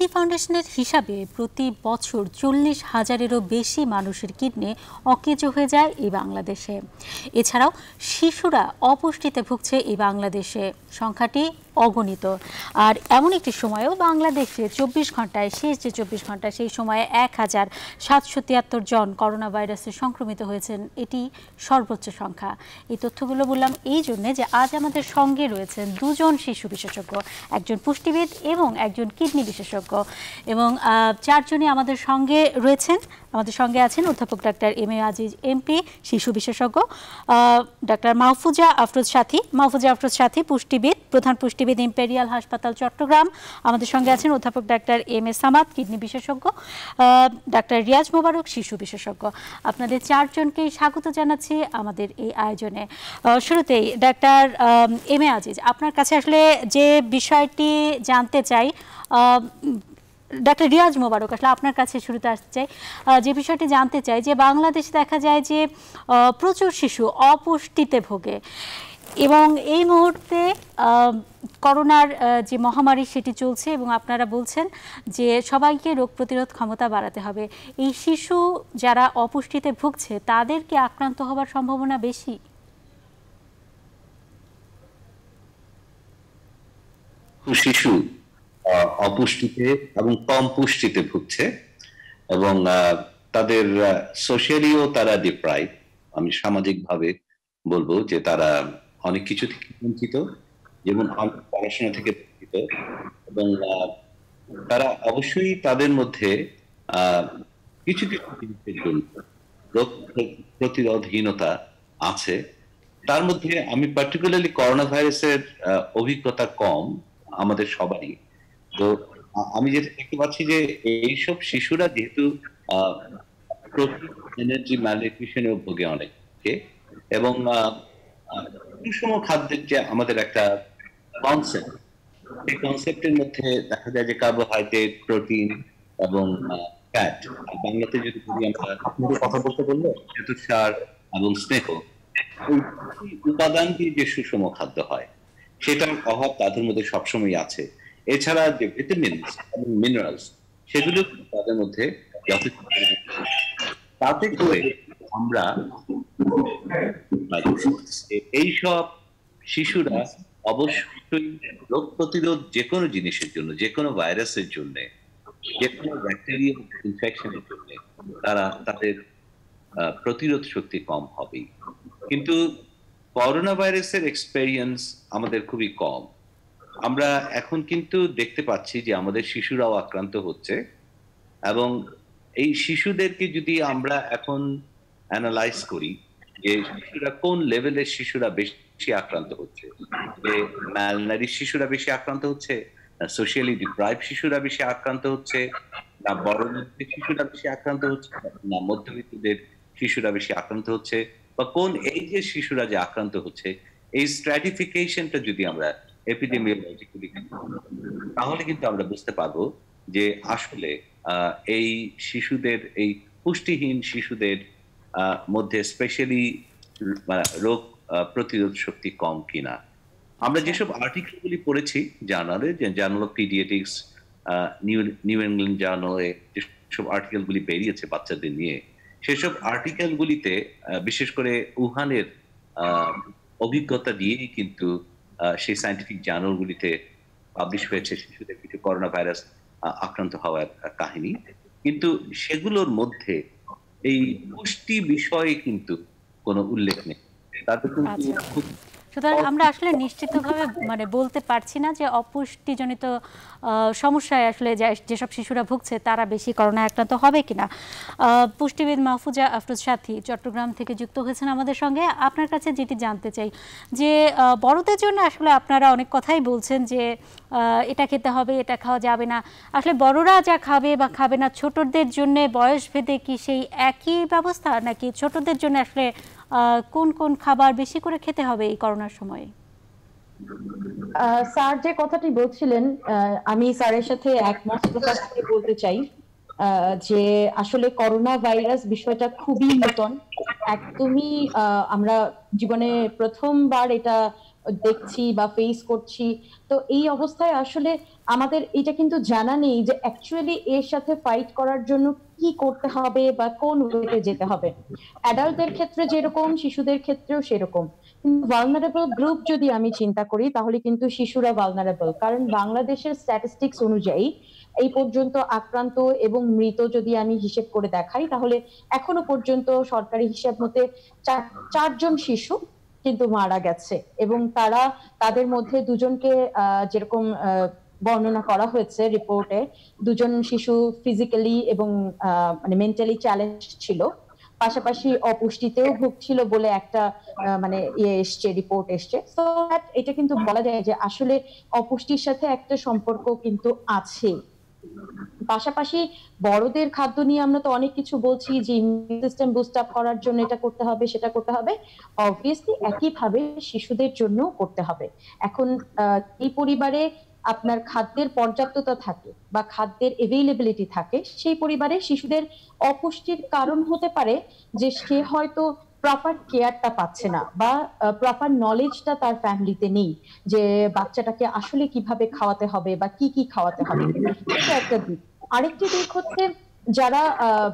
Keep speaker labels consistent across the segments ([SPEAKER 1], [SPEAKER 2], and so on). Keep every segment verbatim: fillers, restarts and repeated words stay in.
[SPEAKER 1] ইতি ফাউন্ডেশনের হিসাবে প্রতি বছর চল্লিশ হাজারেরও বেশি মানুষের কিডনি অকেজো হয়ে যায় এই বাংলাদেশে। এছাড়াও শিশুরা অপুষ্টিতে ভুগছে এই বাংলাদেশে, সংখ্যাটি অগণিত। আর এমন একটি সময়েও বাংলাদেশে চব্বিশ ঘন্টায় শেষ যে চব্বিশ ঘন্টায় সেই সময়ে এক হাজার সাতশো তিয়াত্তর জন করোনা ভাইরাসে সংক্রমিত হয়েছেন, এটি সর্বোচ্চ সংখ্যা। এই তথ্যগুলো বললাম এই জন্যে যে আজ আমাদের সঙ্গে রয়েছেন দুজন শিশু বিশেষজ্ঞ, একজন পুষ্টিবিদ এবং একজন কিডনি বিশেষজ্ঞ, এবং চারজনই আমাদের সঙ্গে রয়েছেন। আমাদের সঙ্গে আছেন অধ্যাপক doctor M A Aziz MP, শিশু বিশেষজ্ঞ, ডাক্তার মাহফুজা আফরোজ সাথী মাহফুজা আফরোজ সাথী পুষ্টিবিদ, প্রধান পুষ্টিবিদ, ইম্পেরিয়াল হাসপাতাল চট্টগ্রাম। আমাদের সঙ্গে আছেন অধ্যাপক doctor M A Samad, kidney বিশেষজ্ঞ, ডাক্তার রিয়াজ মোবারক, শিশু বিশেষজ্ঞ। আপনাদের চারজনকেই স্বাগত জানাচ্ছি আমাদের এই আয়োজনে। শুরুতেই ডাক্তার এম এ আজিজ, আপনার কাছে আসলে যে বিষয়টি জানতে চাই, ডাক্তার রিয়াজ মোবারক, আসলে আপনার কাছে শুরুতে আসতে চাই, যে বিষয়টি জানতে চাই যে বাংলাদেশে দেখা যায় যে প্রচুর শিশু অপুষ্টিতে ভোগে এবং এই মুহূর্তে করোনার যে মহামারী সেটি চলছে এবং আপনারা বলছেন যে সবাইকে রোগ প্রতিরোধ ক্ষমতা বাড়াতে হবে। এই শিশু যারা অপুষ্টিতে ভুগছে তাদেরকে আক্রান্ত হওয়ার সম্ভাবনা বেশি?
[SPEAKER 2] শিশু অপুষ্টিতে এবং কম পুষ্টিতে ভুগছে এবং তাদের সোশ্যালিও তারা ডিপ্রাইভ। আমি সামাজিকভাবে বলবো যে তারা অনেক কিছু থেকে বঞ্চিত, যেমন পড়াশোনা থেকে বঞ্চিত, এবং তারা অবশ্যই তাদের মধ্যে কিছু কিছু জিনিসের জন্য রোগ প্রতিরোধহীনতা আছে। তার মধ্যে আমি পার্টিকুলারলি করোনা ভাইরাসের অভিজ্ঞতা কম আমাদের সবারই, তো আমি যেটা দেখতে পাচ্ছি যে এইসব শিশুরা যেহেতু এনার্জি ম্যালনিউট্রিশনেও ভোগে অনেকে, এবং সুষম খাদ্যের যে আমাদের একটা কনসেপ্ট, সেই কনসেপ্টের মধ্যে দেখা যায় যে কার্বোহাইড্রেট, প্রোটিন এবং ফ্যাট, বাংলাতে যদি আমরা কথা বলতে বললো শ্বেতসার এবং স্নেহ, ওই উপাদান দিয়ে যে সুষম খাদ্য হয় সেটার অভাব তাদের মধ্যে সবসময় আছে। এছাড়া যে ভিটামিনস এবং মিনারেলস সেগুলো তাদের মধ্যে যথেষ্ট, তাতে করে আমরা এইসব শিশুরা অবশ্যই রোগ প্রতিরোধ যে কোনো জিনিসের জন্য, যে কোনো ভাইরাসের জন্য, যে কোনো ব্যাকটেরিয়া ইনফেকশনের জন্য তারা তাদের প্রতিরোধ শক্তি কম হবেই। কিন্তু করোনা ভাইরাসের এক্সপেরিয়েন্স আমাদের খুবই কম। আমরা এখন কিন্তু দেখতে পাচ্ছি যে আমাদের শিশুরাও আক্রান্ত হচ্ছে, এবং এই শিশুদেরকে যদি আমরা এখন অ্যানালাইজ করি যে শিশুরা কোন লেভেলের শিশুরা বেশি আক্রান্ত হচ্ছে, যে ম্যালনারিশ শিশুরা বেশি আক্রান্ত হচ্ছে, না সোশিয়ালি ডিপ্রাইভ শিশুরা বেশি আক্রান্ত হচ্ছে, না বড় শিশুরা বেশি আক্রান্ত হচ্ছে, না মধ্যবিত্তদের শিশুরা বেশি আক্রান্ত হচ্ছে, বা কোন এইজের শিশুরা যে আক্রান্ত হচ্ছে, এই স্ট্র্যাটিফিকেশনটা যদি আমরা এপিডেমিওলজিক্যালি, তাহলে কিন্তু আমরা বুঝতে পারবো যে আসলে এই শিশুদের, এই পুষ্টিহীন শিশুদের মধ্যে স্পেশালি রোগ প্রতিরোধ শক্তি কম কিনা। আমরা যেসব আর্টিকেলগুলি পড়েছি জার্নালে, যে journal of paediatrics, new new England জার্নালে যেসব আর্টিকেলগুলি বেরিয়েছে বাচ্চাদের নিয়ে, সেসব আর্টিকেলগুলিতে বিশেষ করে উহানের অভিজ্ঞতা দিয়েই কিন্তু সেই সায়েন্টিফিক জার্নালগুলিতে পাবলিশ হয়েছে শিশুদের কিছু করোনা ভাইরাস আক্রান্ত হওয়ার কাহিনী। কিন্তু সেগুলোর মধ্যে এই পুষ্টি বিষয়ে কিন্তু কোনো উল্লেখ নেই। তাদের কিন্তু
[SPEAKER 1] সুতরাং আমরা আসলে নিশ্চিতভাবে মানে বলতে পারছি না যে অপুষ্টিজনিত সমস্যায় আসলে যেসব শিশুরা ভুগছে তারা বেশি করোনা আক্রান্ত হবে কিনা। পুষ্টিবিদ মাহফুজা আফরোজ সাথী চট্টগ্রাম থেকে যুক্ত হয়েছেন আমাদের সঙ্গে। আপনার কাছে যেটি জানতে চাই যে বড়দের জন্য আসলে আপনারা অনেক কথাই বলছেন যে এটা খেতে হবে, এটা খাওয়া যাবে না, আসলে বড়রা যা খাবে বা খাবে না, ছোটদের জন্য বয়স ভেদে কি সেই একই ব্যবস্থা, নাকি ছোটদের জন্য আসলে কোন কোন খাবার বেশি করে খেতে হবে এই করোনার সময়ে?
[SPEAKER 3] স্যার যে কথাটি বলছিলেন আমি স্যারের সাথে একমত প্রকাশ করে বলতে চাই যে আসলে করোনা ভাইরাস বিষয়টা খুবই নতুন, একদমই আমরা জীবনে প্রথমবার এটা দেখছি বা ফেস করছি। তো এই অবস্থায় আসলে আমাদের এটা কিন্তু জানা নেই যে অ্যাকচুয়ালি এর সাথে ফাইট করার জন্য কি করতে হবে বা কোন ওয়েতে যেতে হবে। অ্যাডাল্টদের ক্ষেত্রে যেরকম শিশুদের ক্ষেত্রেও সেরকম। কিন্তু ভালনারেবল গ্রুপ যদি আমি চিন্তা করি তাহলে কিন্তু শিশুরা ভালনারেবল, কারণ বাংলাদেশের স্ট্যাটিস্টিক্স অনুযায়ী এই পর্যন্ত আক্রান্ত এবং মৃত যদি আমি হিসেব করে দেখাই তাহলে এখনো পর্যন্ত সরকারি হিসাব মতে চারজন শিশু কিন্তু মারা গেছে, এবং তারা তাদের মধ্যে দুজনকে যেরকম বর্ণনা করা হয়েছে রিপোর্টে, দুজন শিশু ফিজিক্যালি এবং মানে মেন্টালি চ্যালেঞ্জ ছিল, পাশাপাশি অপুষ্টিতেও ভুগছিল বলে একটা মানে ইয়ে এসছে, রিপোর্ট এসছে। তো এটা কিন্তু বলা যায় যে আসলে অপুষ্টির সাথে একটা সম্পর্ক কিন্তু আছে। পাশাপাশি বড়দের খাদ্য নিয়ে আমরা তো অনেক কিছু বলছি যে ইমিউন সিস্টেম বুস্ট আপ করার জন্য এটা করতে হবে সেটা করতে হবে, অবভিয়াসলি একইভাবে শিশুদের জন্য করতে হবে। এখন এই পরিবারে আপনার খাদ্যের পর্যাপ্ততা থাকে বা খাদ্যের এভেইলেবিলিটি থাকে, সেই পরিবারে শিশুদের অপুষ্টির কারণ হতে পারে যে সে হয়তো প্রপার কেয়ারটা পাচ্ছে না বা প্রপার নলেজটা তার ফ্যামিলিতে নেই যে বাচ্চাটাকে আসলে কিভাবে খাওয়াতে হবে বা কি কি খাওয়াতে হবে। এটা একটা দিক। আরেকটি দিক হচ্ছে যারা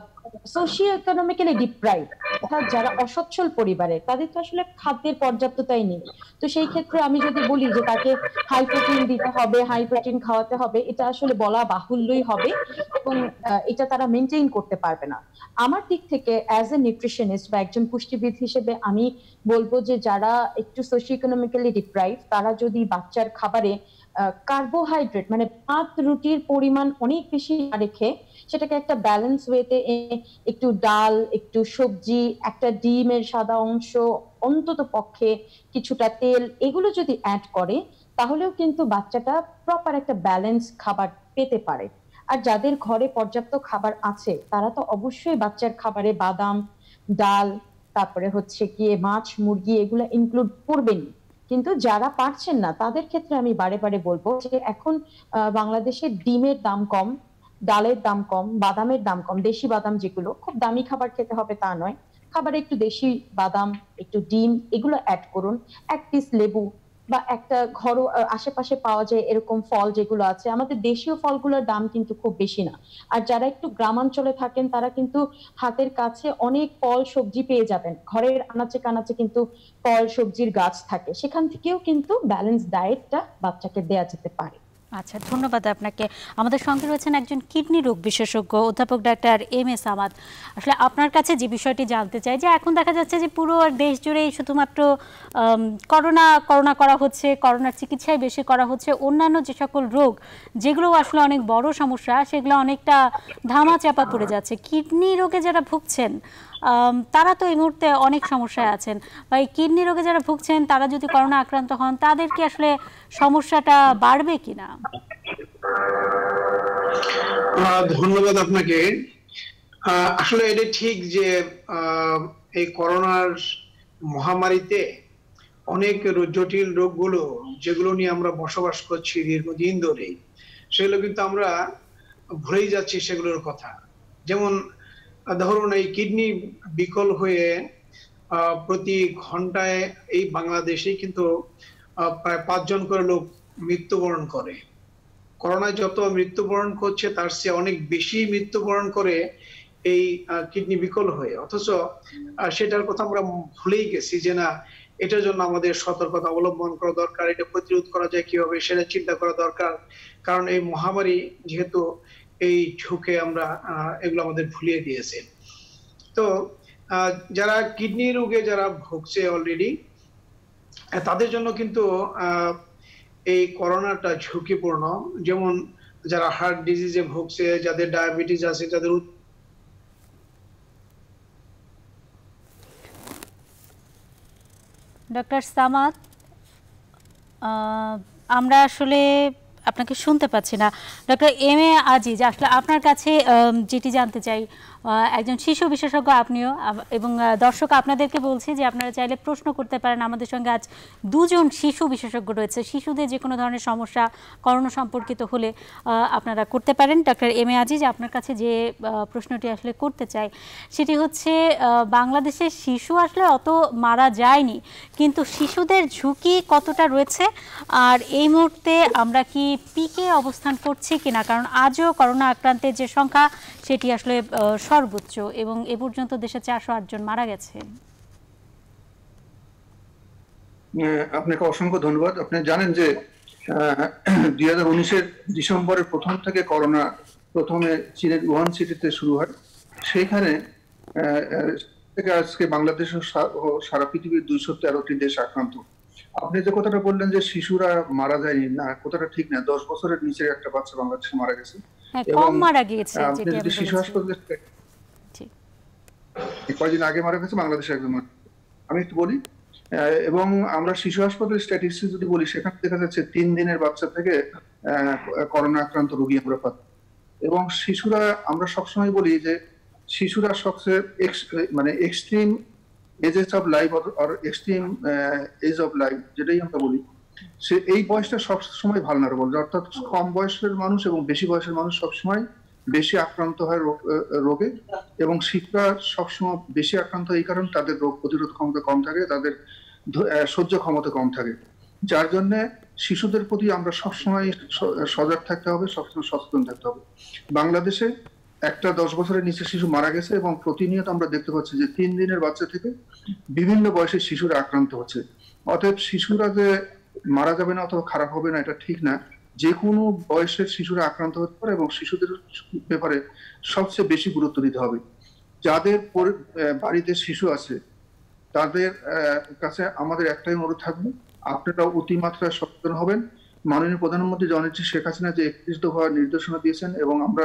[SPEAKER 3] সোশিও ইকোনমিক্যালি ডিপ্রাইভ, অর্থাৎ যারা অসচ্ছল পরিবারের, তাদের তো আসলে খাদ্যের পর্যাপ্ততাই নেই। তো সেই ক্ষেত্রে আমি যদি বলি যে তাকে হাই প্রোটিন দিতে হবে, হাই প্রোটিন খাওয়াতে হবে, এটা আসলে বলা বাহুল্যই হবে এবং এটা তারা মেনটেইন করতে পারবে না। আমার দিক থেকে অ্যাজ এ নিউট্রিশনিস্ট বা একজন পুষ্টিবিদ হিসেবে আমি বলবো যে যারা একটু সোশিও ইকোনমিক্যালি ডিপ্রাইভ তারা যদি বাচ্চার খাবারে কার্বোহাইড্রেট মানে ভাত রুটির পরিমাণ অনেক বেশি না রেখে সেটাকে একটা ব্যালেন্স ওয়েতে একটু ডাল, একটু সবজি, একটা ডিমের সাদা অংশ, অন্তত পক্ষে কিছুটা তেল, এগুলো যদি অ্যাড করে তাহলেও কিন্তু বাচ্চাটা প্রপার একটা ব্যালেন্স খাবার পেতে পারে। আর যাদের ঘরে পর্যাপ্ত খাবার আছে তারা তো অবশ্যই বাচ্চার খাবারে বাদাম, ডাল, তারপরে হচ্ছে গিয়ে মাছ, মুরগি এগুলো ইনক্লুড করবেন। কিন্তু যারা পারছেন না তাদের ক্ষেত্রে আমি বারে বারে বলবো যে এখন বাংলাদেশে ডিমের দাম কম, ডালের দাম কম, বাদামের দাম কম, দেশি বাদাম যেগুলো, খুব দামি খাবার খেতে হবে তা নয়, খাবারে একটু দেশি বাদাম, একটু ডিম এগুলো অ্যাড করুন, এক পিস লেবু বা একটা ঘরোয়া আশেপাশে পাওয়া যায় এরকম ফল যেগুলো আছে, আমাদের দেশীয় ফলগুলোর দাম কিন্তু খুব বেশি না। আর যারা একটু গ্রামাঞ্চলে থাকেন তারা কিন্তু হাতের কাছে অনেক ফল সবজি পেয়ে যাবেন, ঘরের আনাচে কানাচে কিন্তু ফল সবজির গাছ থাকে, সেখান থেকেও কিন্তু ব্যালেন্স ডায়েটটা বাচ্চাকে দেয়া যেতে পারে।
[SPEAKER 1] আচ্ছা, ধন্যবাদ আপনাকে। আমাদের সঙ্গে রয়েছেন একজন কিডনি রোগ বিশেষজ্ঞ অধ্যাপক ডাক্তার এম এস সামাদ। আসলে আপনার কাছে যে বিষয়টি জানতে চাই যে এখন দেখা যাচ্ছে যে পুরো দেশ জুড়েই শুধুমাত্র করোনা করোনা করা হচ্ছে, করোনার চিকিৎসায় বেশি করা হচ্ছে, অন্যান্য যে সকল রোগ যেগুলো আসলে অনেক বড় সমস্যা সেগুলো অনেকটা ধামা চাপা পড়ে যাচ্ছে। কিডনি রোগে যারা ভুগছেন তারা তো এই মুহূর্তে অনেক সমস্যায় আছেন, বা এই কিডনি রোগে যারা ভুগছেন তারা যদি করোনা আক্রান্ত হন তাদের কি আসলে সমস্যাটা বাড়বে কিনা?
[SPEAKER 4] ধন্যবাদ আপনাকে। আসলে এটা ঠিক যে এই করোনার মহামারীতে অনেক জটিল রোগগুলো যেগুলো নিয়ে আমরা বসবাস করছি দীর্ঘদিন ধরে, সেগুলো কিন্তু আমরা ভুলেই যাচ্ছি সেগুলোর কথা। যেমন ধরুন এই কিডনি বিকল হয়ে প্রতি ঘন্টায় এই বাংলাদেশে কিন্তু প্রায় পাঁচজন করে লোক মৃত্যুবরণ করে। করোনায় যত মৃত্যুবরণ করছে তার চেয়ে অনেক বেশি মৃত্যুবরণ করে এই কিডনি বিকল হয়ে, অথচ সেটার কথা আমরা ভুলেই গেছি যে না, এটার জন্য আমাদের সতর্কতা অবলম্বন করা দরকার, এটা প্রতিরোধ করা যায় কিভাবে সেটা চিন্তা করা দরকার। কারণ এই মহামারী যেহেতু এই ঝুঁকে আমরা এগুলো আমাদের ভুলিয়ে দিয়েছে। তো যারা কিডনি রোগে যারা ভুগছে অলরেডি তাদের জন্য কিন্তু এই করোনাটা ঝুঁকিপূর্ণ। যেমন যারা হার্ট ডিজিজে ভুগছে, যাদের ডায়াবেটিস আছে, যাদের
[SPEAKER 1] ডক্টর সামাদ, আমরা আসলে আপনাকে শুনতে পাচ্ছি না। ডক্টর এম এ আজিজ, আসলে আপনার কাছে যেটি জানতে চাই, একজন শিশু বিশেষজ্ঞ আপনিও, এবং দর্শক আপনাদেরকে বলছি যে আপনারা চাইলে প্রশ্ন করতে পারেন। আমাদের সঙ্গে আজ দুজন শিশু বিশেষজ্ঞ রয়েছে। শিশুদের যে কোনো ধরনের সমস্যা করোনা সম্পর্কিত হলে আপনারা করতে পারেন। ডক্টর এম এ আজিজ, আপনার কাছে যে প্রশ্নটি আসলে করতে চাই সেটি হচ্ছে, বাংলাদেশের শিশু আসলে অত মারা যায়নি, কিন্তু শিশুদের ঝুঁকি কতটা রয়েছে, আর এই মুহূর্তে আমরা কি পিকে অবস্থান করছি কিনা? কারণ আজও করোনা আক্রান্তের যে সংখ্যা সেটি আসলে সর্বোচ্চ, এবং এ পর্যন্ত দেশে চারশো আট জন মারা গেছে।
[SPEAKER 5] আপনাকে অসংখ্য ধন্যবাদ। আপনি জানেন যে দুই হাজার উনিশের ডিসেম্বরের প্রথম থেকে করোনা প্রথমে চীনের উহান সিটিতে শুরু হয়। সেইখানে থেকে আজকে বাংলাদেশ সারা পৃথিবীর দুইশো তেরোটি দেশ আক্রান্ত। আপনি যে কথাটা বললেন যে শিশুরা মারা যায়নি, না, কথাটা ঠিক না। দশ বছরের নিচের একটা বাচ্চা বাংলাদেশে মারা গেছে, এবং আপনি যদি শিশু হাসপাতালে কয়েকদিন আগে মারা গেছে বাংলাদেশে একজন। আমি একটু বলি, এবং আমরা শিশু হাসপাতালের স্ট্যাটিস্টিক্স যদি বলি, সেখানে দেখা যাচ্ছে তিন দিনের বাচ্চা থেকে করোনা আক্রান্ত রোগী আমরা পাই। এবং শিশুরা, আমরা সবসময় বলি যে শিশুরা সবচেয়ে মানে এক্সট্রিম এজেস অফ লাইফ আর এক্সট্রিম এজ অফ লাইফ যেটাই আমরা বলি, সে এই বয়সটা সবসময় ভালনারেবল, অর্থাৎ কম বয়সের মানুষ এবং বেশি বয়সের মানুষ সবসময় বেশি আক্রান্ত হয় রোগে, এবং শিশুরা সবসময় বেশি আক্রান্ত এই কারণে তাদের রোগ প্রতিরোধ ক্ষমতা কম থাকে, তাদের সহ্য ক্ষমতা কম থাকে, যার জন্য শিশুদের প্রতি আমরা সবসময় সজাগ থাকতে হবে, সবসময় সচেতন থাকতে হবে। বাংলাদেশে একটা দশ বছরের নিচে শিশু মারা গেছে, এবং প্রতিনিয়ত আমরা দেখতে পাচ্ছি যে তিন দিনের বাচ্চা থেকে বিভিন্ন বয়সের শিশুরা আক্রান্ত হচ্ছে। অতএব শিশুরা যে মারা যাবে না অথবা খারাপ হবে না এটা ঠিক না। যে কোনো বয়সের শিশুরা আক্রান্ত হতে পারে, এবং শিশুদের ব্যাপারে সবচেয়ে বেশি গুরুত্ব দিতে হবে। যাদের বাড়িতে শিশু আছে তাদের কাছে আমাদের একটাই অনুরোধ থাকবে, আপনারা অতিমাত্রায় সচেতন হবেন। মাননীয় প্রধানমন্ত্রী জননেত্রী শেখ হাসিনা যে একত্রিশ দফা নির্দেশনা দিয়েছেন, এবং আমরা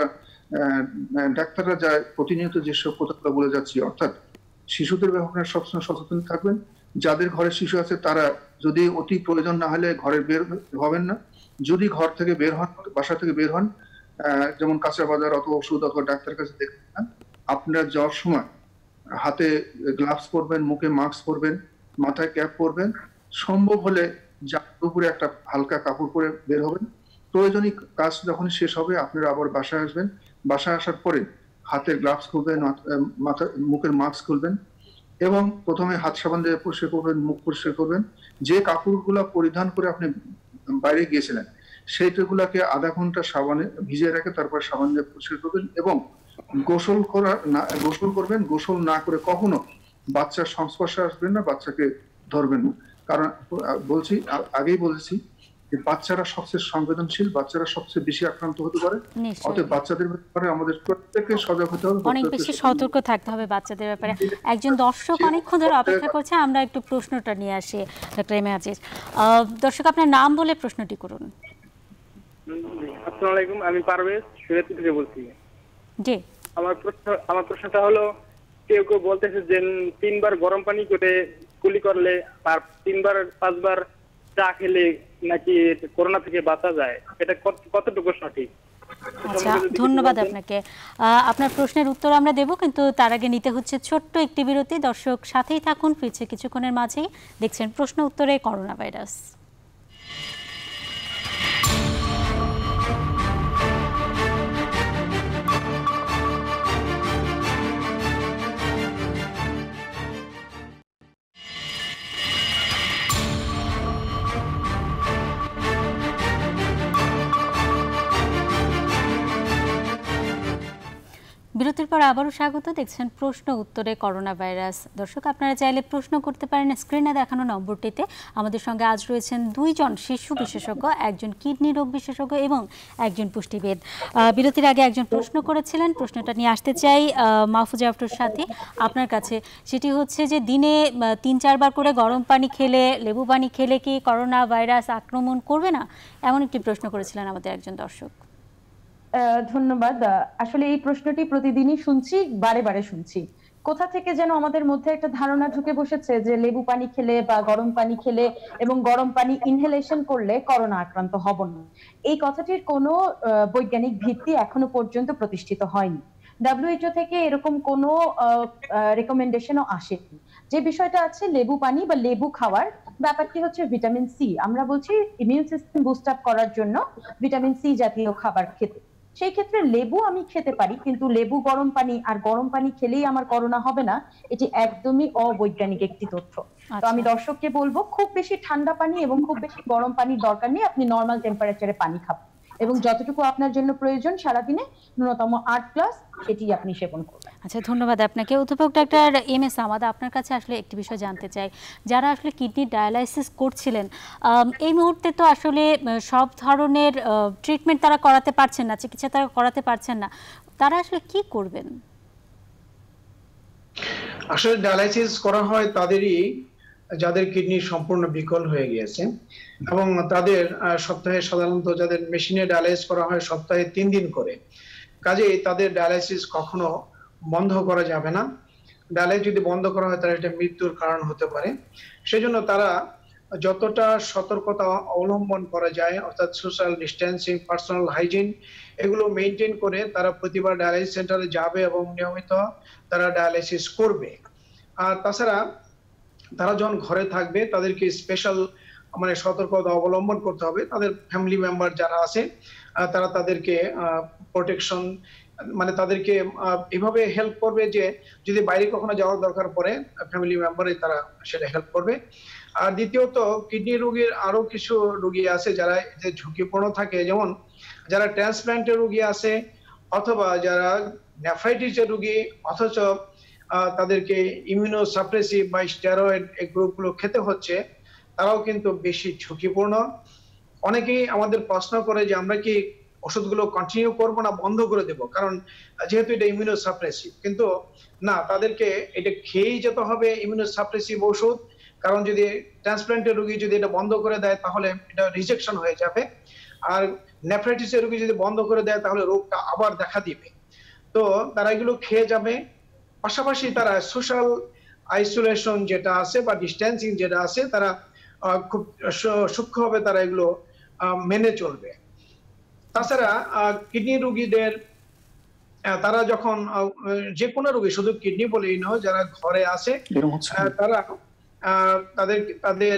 [SPEAKER 5] ডাক্তাররা যা প্রতিনিয়ত যেসব কথাগুলো বলে যাচ্ছি, অর্থাৎ শিশুদের ব্যাপারে সবসময় সচেতন থাকবেন। যাদের ঘরে শিশু আছে তারা যদি অতি প্রয়োজন না হলে ঘরে বের হবেন না। যদি ঘর থেকে বের হন, বাসা থেকে বের হন, যেমন কাঁচা বাজার অথবা ওষুধ অথবা ডাক্তারের কাছে দেখবেন, আপনারা যাওয়ার সময় হাতে গ্লাভস পরবেন, মুখে মাস্ক পরবেন, মাথায় ক্যাপ পরবেন, সম্ভব হলে জামার উপরে একটা হালকা কাপড় পরে বের হবেন। প্রয়োজনীয় কাজ যখন শেষ হবে আপনারা আবার বাসায় আসবেন। বাসায় আসার পরে হাতের গ্লাভস খুলবেন, মাথা মুখের মাস্ক খুলবেন, এবং প্রথমে হাত সাবান দিয়ে পরিষ্কার করবেন, মুখ পরিষ্কার করবেন। যে কাপড়গুলো পরিধান করে আপনি বাইরে গিয়েছিলেন সেইগুলাকে আধা ঘন্টা সাবানে ভিজিয়ে রেখে তারপর সাবান দিয়ে পরিষ্কার করবেন, এবং গোসল করা না গোসল করবেন। গোসল না করে কখনো বাচ্চার সংস্পর্শে আসবেন না, বাচ্চাকে ধরবেন না। কারণ বলছি, আগেই বলেছি যে বাচ্চারা সবচেয়ে সংবেদনশীল, বাচ্চারা সবচেয়ে বেশি আক্রান্ত হতে পারে। অতএব বাচ্চাদের ব্যাপারে আমাদের প্রত্যেককে সজাগ হতে হবে,
[SPEAKER 1] অনেক বেশি সতর্ক থাকতে হবে বাচ্চাদের ব্যাপারে। একজন দর্শক অনেকক্ষণ ধরে অপেক্ষা করছে, আমরা একটু প্রশ্নটা নিয়ে আসি। ডক্টর এম এ আজিজ, দর্শক আপনার নাম বলে প্রশ্নটি করুন।
[SPEAKER 6] আসসালামু আলাইকুম, আমি পারভেজ শরীয়তপুর থেকে বলছি।
[SPEAKER 1] জি,
[SPEAKER 6] আমার প্রশ্ন আমার প্রশ্নটা হলো, কেউ কেউ বলতেছে যে তিনবার গরম পানি করে কুলি করলে আর তিনবার পাঁচবার চা খেলে নাকি করোনা থেকে বাঁচা যায়, এটা কতটুকু সঠিক?
[SPEAKER 1] আচ্ছা, ধন্যবাদ আপনাকে। আপনার প্রশ্নের উত্তর আমরা দেব, কিন্তু তার আগে নিতে হচ্ছে ছোট্ট একটি বিরতি। দর্শক সাথেই থাকুন, ফিরছে কিছুক্ষণের মাঝেই। দেখছেন প্রশ্ন উত্তরে করোনা ভাইরাস। বিরতির পর আবারও স্বাগত। দেখছেন প্রশ্ন উত্তরে করোনা ভাইরাস। দর্শক আপনারা চাইলে প্রশ্ন করতে পারেন স্ক্রিনে দেখানো নম্বরটিতে। আমাদের সঙ্গে আজ রয়েছেন দুইজন শিশু বিশেষজ্ঞ, একজন কিডনি রোগ বিশেষজ্ঞ এবং একজন পুষ্টিবিদ। বিরতির আগে একজন প্রশ্ন করেছিলেন, প্রশ্নটা নিয়ে আসতে চাই মাহফুজা আফরোর সাথে আপনার কাছে। সেটি হচ্ছে যে দিনে তিন চারবার করে গরম পানি খেলে, লেবু পানি খেলে কি করোনা ভাইরাস আক্রমণ করবে না, এমন একটি প্রশ্ন করেছিলেন আমাদের একজন দর্শক।
[SPEAKER 3] ধন্যবাদ। আসলে এই প্রশ্নটি প্রতিদিনই শুনছি, বারে বারে শুনছি, কোথা থেকে যেন আমাদের মধ্যে একটা ধারণা ঢুকে বসেছে যে লেবু পানি খেলে বা গরম পানি খেলে এবং গরম পানি ইনহেলেশন করলে করোনা আক্রান্ত হব না। এই কথাটির কোনো বৈজ্ঞানিক ভিত্তি এখনো পর্যন্ত প্রতিষ্ঠিত হয়নি। ডব্লিউএইচও থেকে এরকম কোনো রেকমেন্ডেশনও আসেনি। যে বিষয়টা আছে লেবু পানি বা লেবু খাওয়ার ব্যাপারটি হচ্ছে ভিটামিন সি। আমরা বলছি ইমিউন সিস্টেম বুস্ট আপ করার জন্য ভিটামিন সি জাতীয় খাবার খেতে। সেই ক্ষেত্রে লেবু আমি খেতে পারি, কিন্তু লেবু গরম পানি আর গরম পানি খেলেই আমার করোনা হবে না, এটি একদমই অবৈজ্ঞানিক একটি তথ্য। তো আমি দর্শককে বলবো খুব বেশি ঠান্ডা পানি এবং খুব বেশি গরম পানির দরকার নেই, আপনি নর্মাল টেম্পারেচারে পানি খাবেন এবং যতটুকু আপনার জন্য প্রয়োজন সারাদিনে ন্যূনতম আট গ্লাস সেটি আপনি সেবন করবেন।
[SPEAKER 1] আচ্ছা, ধন্যবাদ আপনাকে। অধ্যাপক ডাক্তার এম এস সামাদ, আপনার কাছে আসলে একটি বিষয় জানতে চাই, যারা আসলে কিডনি ডায়ালাইসিস করছিলেন এই মুহূর্তে তো আসলে সব ধরনের ট্রিটমেন্ট তারা করাতে পারছেন না, চিকিৎসা তারা করাতে পারছেন না, তারা আসলে কি করবেন?
[SPEAKER 4] আসলে ডায়ালাইসিস করা হয় তাদেরই যাদের কিডনি সম্পূর্ণ বিকল হয়ে গিয়েছে এবং তাদের সপ্তাহে সাধারণত যাদের মেশিনে ডায়ালাইসিস করা হয় সপ্তাহে তিন দিন করে, কাজেই তাদের ডায়ালাইসিস কখনো বন্ধ করা যাবে না। ডায়ালাইসিস যদি বন্ধ করা হয় তাহলে এটা মৃত্যুর কারণ হতে পারে। সেজন্য তারা যতটা সতর্কতা অবলম্বন করা যায়, অর্থাৎ সোশ্যাল ডিস্টেন্সিং, পার্সোনাল হাইজিন, এগুলো মেনটেন করে তারা প্রতিবার ডায়ালাইসিস সেন্টারে যাবে এবং নিয়মিত তারা ডায়ালাইসিস করবে। আর তাছাড়া তারা যখন ঘরে থাকবে তাদেরকে স্পেশাল মানে সতর্কতা অবলম্বন করতে হবে। তাদের ফ্যামিলি মেম্বার যারা আছে তারা তাদেরকে প্রোটেকশন মানে তাদেরকে এভাবে হেল্প করবে যে যদি বাইরে কখনো যাওয়ার দরকার পড়ে ফ্যামিলি মেম্বারই তারা সেটা হেল্প করবে। আর দ্বিতীয়ত কিডনি রোগীর আরো কিছু রোগী আছে যারা যে ঝুঁকিপূর্ণ থাকে, যেমন যারা ট্রান্সপ্ল্যান্টের রোগী আছে অথবা যারা নেফ্রাইটিসের রোগী অথচ তাদেরকে ইমিউনোসাপ্রেসিভ বা স্টেরয়েড এই গ্রুপগুলো খেতে হচ্ছে, তারাও কিন্তু বেশি ঝুঁকিপূর্ণ। অনেকেই আমাদের প্রশ্ন করে যে আমরা কি ওষুধগুলো কন্টিনিউ করবো না বন্ধ করে দেব, কারণ যেহেতু এটা ইমিউনোসাপ্রেসিভ। কিন্তু না, তাদেরকে এটা খেয়েই যেতে হবে ইমিউনোসাপ্রেসিভ ওষুধ, কারণ যদি ট্রান্সপ্ল্যান্টের রোগী যদি এটা বন্ধ করে দেয় তাহলে এটা রিজেকশন হয়ে যাবে, আর নেফ্রাইটিসের রোগী যদি বন্ধ করে দেয় তাহলে রোগটা আবার দেখা দিবে। তো তারা এগুলো খেয়ে যাবে। পাশাপাশি তারা সোশ্যাল আইসোলেশন যেটা আছে বা ডিস্টেন্সিং যেটা আছে তারা খুব সূক্ষ্মভাবে তারা এগুলো মেনে চলবে। তাছাড়া কিডনি রোগীদের তারা যখন যে কোনো রোগী, শুধু কিডনি বলেই নয়, যারা ঘরে আছে তারা তাদের তাদের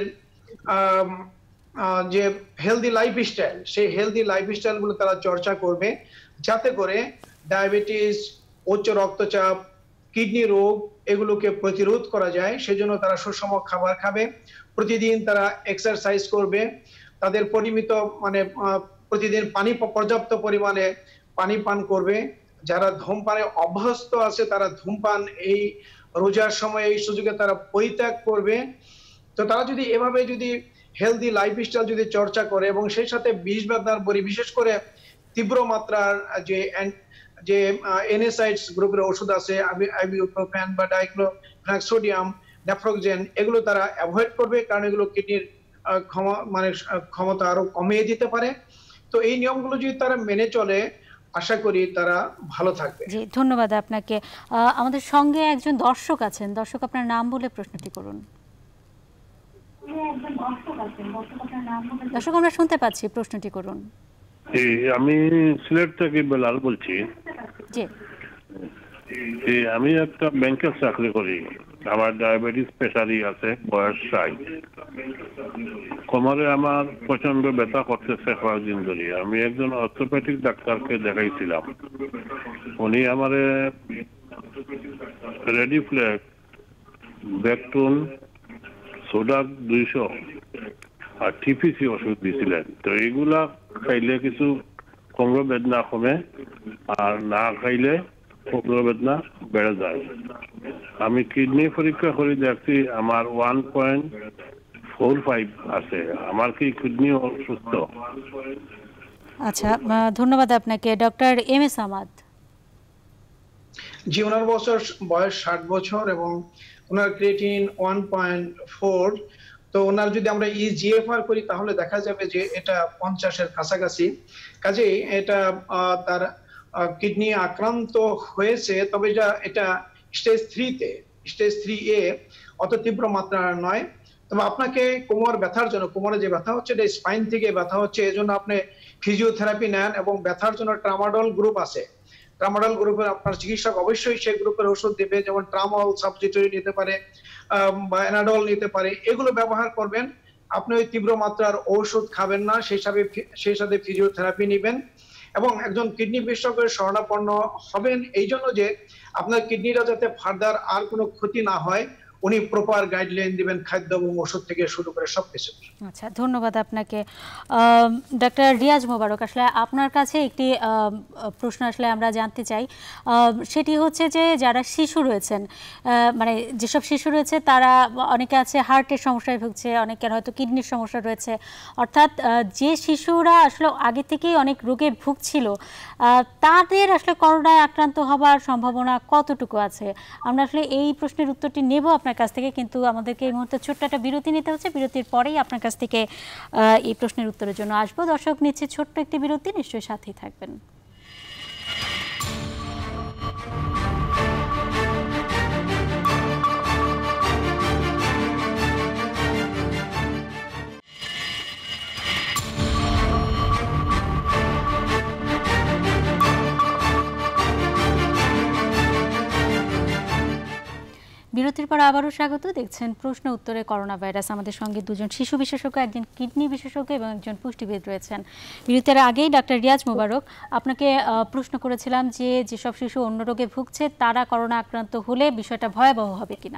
[SPEAKER 4] যে হেলদি লাইফস্টাইল, সেই হেলদি লাইফস্টাইল গুলো তারা চর্চা করবে যাতে করে ডায়াবেটিস, উচ্চ রক্তচাপ, কিডনি রোগ এগুলোকে প্রতিরোধ করা যায়। সেজন্য তারা সুষম খাবার খাবে, প্রতিদিন তারা এক্সারসাইজ করবে, তাদের পরিমিত মানে প্রতিদিন পানি পর্যাপ্ত পরিমাণে পানি পান করবে। যারা ধূমপানে অভ্যস্ত আছে তারা ধূমপান এই রোজার সময় এই সুযোগে তারা পরিত্যাগ করবে। তো তারা যদি এভাবে যদি হেলদি লাইফস্টাইল যদি চর্চা করে এবং সেই সাথে বিষ বাধার বড়ি, বিশেষ করে তীব্র মাত্রার যে যে এনএসাইডস গ্রুপের ওষুধ আছে, আইবুপ্রোফেন বা ডাইক্লোফেনাক সোডিয়াম, নেফ্রোক্সেন, এগুলো তারা অ্যাভয়েড করবে, কারণ এগুলো কিডনির ক্ষমা মানে ক্ষমতা আরো কমিয়ে দিতে পারে। তো এই নিয়মগুলো যদি তারা মেনে চলে আশা করি তারা ভালো থাকবে।
[SPEAKER 1] জি, ধন্যবাদ আপনাকে। আমাদের সঙ্গে একজন দর্শক আছেন। দর্শক, আপনার নাম বলে প্রশ্নটি করুন। দর্শক, আমরা শুনতে পাচ্ছি, প্রশ্নটি করুন।
[SPEAKER 7] আমি সিলেট থেকে বেলাল বলছি।
[SPEAKER 1] জি,
[SPEAKER 7] আমি একটা ব্যাংকের চাকরি করি, আমার ডায়াবেটিস প্রেসারই আছে, বয়স ষাট। কোমরে আমার প্রচন্ড ব্যথা করতেছে কয়েকদিন ধরে। আমি একজন অর্থোপেডিক ডাক্তারকে দেখাইছিলাম, উনি আমারে রেডিফ্লেক্স, ব্যাকটুন, সোডা দুইশো আর টিপিসি ওষুধ দিয়েছিলেন। তো এইগুলা খাইলে কিছু কোমর বেদনা কমে, আর না খাইলে কোমর বেদনা বেড়ে যায়। আমি কিডনি পরীক্ষা করে দেখছি আমার ওয়ান পয়েন্ট ফোর ফাইভ আছে। আমার কি কিডনি অসুস্থ?
[SPEAKER 1] আচ্ছা, ধন্যবাদ আপনাকে। Doctor M S Samad.
[SPEAKER 4] জি, ওনার বছর বয়স ষাট বছর এবং ওনার ক্রিয়েটিনিন ওয়ান পয়েন্ট ফোর। তো ওনার যদি আমরা ইজিএফআর করি তাহলে দেখা যাবে যে এটা পঞ্চাশের কাছাকাছি। কাজেই এটা তার কিডনি আক্রান্ত হয়েছে, তবে এটা এটা স্টেজ থ্রিতে, স্টেজ থ্রি এ অত তীব্র মাত্রার নয়। তবে আপনাকে কোমর ব্যথার জন্য, কোমরে যে ব্যথা হচ্ছে এটা স্পাইন থেকে ব্যথা হচ্ছে, এজন্য আপনি ফিজিওথেরাপি নেন এবং ব্যথার জন্য ট্রামাডল গ্রুপ আছে, ট্রামাডল গ্রুপের আপনার চিকিৎসক অবশ্যই সেই গ্রুপের ওষুধ দেবে, যেমন ট্রামল সাবস্টিটিউট নিতে পারে বা এনাডল নিতে পারে, এগুলো ব্যবহার করবেন। আপনি ওই তীব্র মাত্রার ঔষধ খাবেন না, সেই সাথে সেই সাথে ফিজিওথেরাপি নেবেন এবং একজন কিডনি বিশেষজ্ঞের শরণাপন্ন হবেন, এই জন্য যে আপনার কিডনিটা যাতে ফার্দার আর কোনো ক্ষতি না হয়, উনি প্রপার গাইডলাইন দিবেন খাদ্য এবং ওষুধ থেকে শুরু করে সবকিছু।
[SPEAKER 1] আচ্ছা, ধন্যবাদ আপনাকে। ডক্টর রিয়াজ মোবারক, আসলে আপনার কাছে একটি প্রশ্ন আসলে আমরা জানতে চাই, সেটি হচ্ছে যে যারা শিশু রয়েছেন, মানে যেসব শিশু রয়েছে তারা অনেকে আছে হার্টের সমস্যায় ভুগছে, অনেকের হয়তো কিডনির সমস্যা রয়েছে, অর্থাৎ যে শিশুরা আসলে আগে থেকেই অনেক রোগে ভুগছিল তাদের আসলে করোনায় আক্রান্ত হবার সম্ভাবনা কতটুকু আছে? আমরা আসলে এই প্রশ্নের উত্তরটি নেব আপনার কাছ থেকে, কিন্তু আমাদেরকে এই মুহূর্তে ছোট্ট একটা বিরতি নিতে হচ্ছে। বিরতির পরেই আপনার কাছ থেকে এই প্রশ্নের উত্তরের জন্য আসবো। দর্শক, নিচ্ছে ছোট্ট একটি বিরতি, নিশ্চয়ই সাথেই থাকবেন। বিরতির পর আবারও স্বাগত। দেখছেন প্রশ্ন উত্তরে করোনা ভাইরাস। আমাদের সঙ্গে দুজন শিশু বিশেষজ্ঞ, একজন কিডনি বিশেষজ্ঞ এবং একজন পুষ্টিবিদ রয়েছেন। বিরতির আগেই ডাক্তার রিয়াজ মোবারক, আপনাকে প্রশ্ন করেছিলাম যে যেসব শিশু অন্য রোগে ভুগছে তারা করোনা আক্রান্ত হলে বিষয়টা ভয়াবহ হবে কিনা।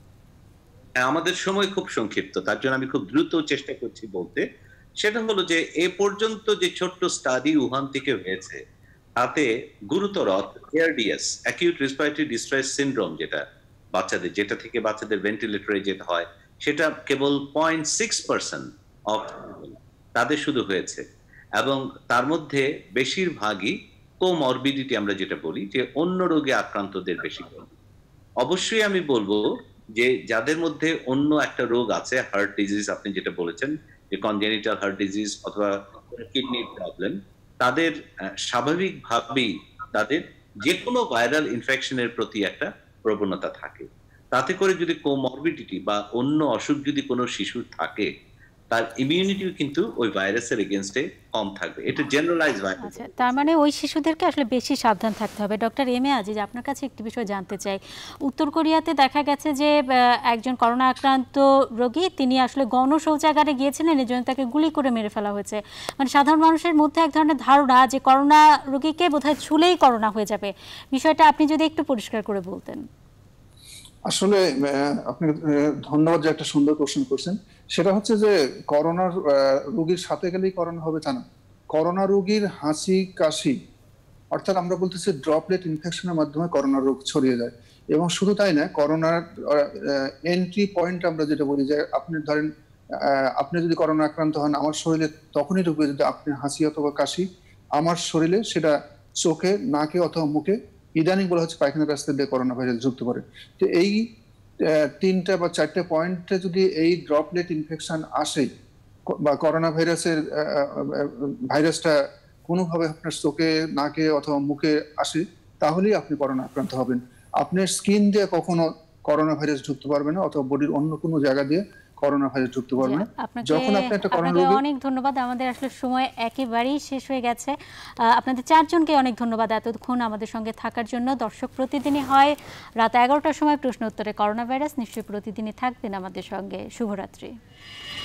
[SPEAKER 2] আমাদের সময় খুব সংক্ষিপ্ত, তার জন্য আমি খুব দ্রুত চেষ্টা করছি বলতে। সেটা হলো যে এ পর্যন্ত যে ছোট্ট স্টাডি উহান থেকে হয়েছে তাতে গুরুতর ARDS, acute respiratory distress syndrome, যেটা বাচ্চাদের, যেটা থেকে বাচ্চাদের ভেন্টিলেটরে যেতে হয়, সেটা কেবল পয়েন্ট সিক্স পার্সেন্ট অফ তাদের শুধু হয়েছে, এবং তার মধ্যে বেশিরভাগই কোমরবিডিটি, আমরা যেটা বলি যে অন্য রোগে আক্রান্তদের বেশি। অবশ্যই আমি বলবো যে যাদের মধ্যে অন্য একটা রোগ আছে, হার্ট ডিজিজ আপনি যেটা বলেছেন, যে কনজেনিটাল হার্ট ডিজিজ অথবা কিডনির প্রবলেম, তাদের স্বাভাবিকভাবেই তাদের যে কোনো ভাইরাল ইনফেকশনের প্রতি একটা প্রবণতা থাকে। তাতে করে যদি কোমরবিডিটি বা অন্য অসুখ যদি কোনো শিশুর থাকে, তার ইমিউনিটি কিন্তু ওই ভাইরাসের এগেইনস্টে কম থাকবে। এটা জেনারেলাইজ ভাইরাস।
[SPEAKER 1] আচ্ছা, তার মানে ওই শিশুদেরকে আসলে বেশি সাবধান থাকতে হবে। ডক্টর এম এ আজিজ, আপনার কাছে একটি বিষয় জানতে চাই। উত্তর কোরিয়াতে দেখা গেছে যে একজন করোনা আক্রান্ত রোগী, তিনি আসলে গণশৌচাগারে গিয়েছিলেন, এই জন্য তাকে গুলি করে মেরে ফেলা হয়েছে। মানে সাধারণ মানুষের মধ্যে এক ধরনের ধারণা যে করোনা রোগীকে বোধহয় ছুলেই করোনা হয়ে যাবে। বিষয়টা আপনি যদি একটু পরিষ্কার করে বলতেন।
[SPEAKER 5] আসলে আপনাকে ধন্যবাদ যে একটা সুন্দর কোশ্চেন করছেন। সেটা হচ্ছে যে করোনার রোগীর সাথে গেলেই করোনা হবে তা না। করোনা রোগীর হাসি কাশি, অর্থাৎ আমরা বলতেছি ড্রপলেট ইনফেকশনের মাধ্যমে করোনা রোগ ছড়িয়ে যায়। এবং শুধু তাই না, করোনার এন্ট্রি পয়েন্ট আমরা যেটা বলি, যে আপনি ধরেন আপনি যদি করোনা আক্রান্ত হন, আমার শরীরে তখনই ঢুকবে যদি আপনি হাসি অথবা কাশি আমার শরীরে, সেটা চোখে, নাকে অথবা মুখে, ইদানিং বলা হচ্ছে পায়খানা রাস্তা দিয়ে করোনা ভাইরাস যুক্ত করে। তো এই তিনটা বা চারটে পয়েন্টে যদি এই ড্রপলেট ইনফেকশন আসে বা করোনা ভাইরাসের ভাইরাসটা কোনোভাবে আপনার চোখে, নাকে অথবা মুখে আসে, তাহলেই আপনি করোনা আক্রান্ত হবেন। আপনার স্কিন দিয়ে কখনো করোনা ভাইরাস ঢুকতে পারবে না, অথবা বডির অন্য কোনো জায়গা দিয়ে করোনা ভাইরাস ঢুকতে পারবে না। যখন আপনি একটা করোনা রোগী,
[SPEAKER 1] অনেক ধন্যবাদ। আমাদের আসলে সময় একেবারেই শেষ হয়ে গেছে। আপনাদের চারজনকে অনেক ধন্যবাদ এতক্ষণ আমাদের সঙ্গে থাকার জন্য। দর্শক, প্রতিদিনই হয় রাত এগারোটার সময় প্রশ্ন উত্তরে করোনা ভাইরাস, নিশ্চয়ই প্রতিদিনই থাকবেন আমাদের সঙ্গে। শুভরাত্রি।